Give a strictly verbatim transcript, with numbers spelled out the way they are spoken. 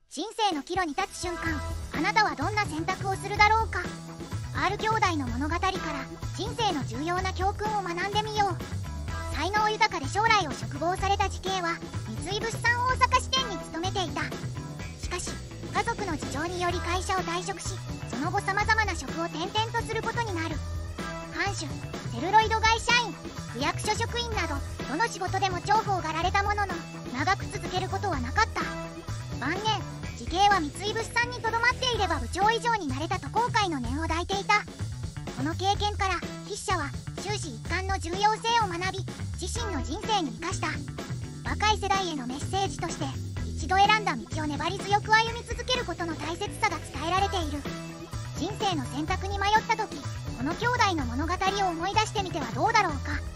人生の岐路に立つ瞬間、あなたはどんな選択をするだろうか。 R 兄弟の物語から人生の重要な教訓を学んでみよう。才能豊かで将来を嘱望された慈恵は三井物産大阪支店に勤めていた。しかし家族の事情により会社を退職し、その後さまざまな職を転々とすることになる。藩主、セルロイド会社員、区役所職員などどの仕事でも重宝がられたものの、長く続けることはなかった。晩年、慈恵は三井物産にとどまっていれば部長以上になれたと後悔の念を抱いていた。この経験から筆者は終始一貫の重要性を学び、自身の人生に生かした。若い世代へのメッセージとして、一度選んだ道を粘り強く歩み続けることの大切さが伝えられている。人生の選択に迷った時、この兄弟の物語を思い出してみてはどうだろうか。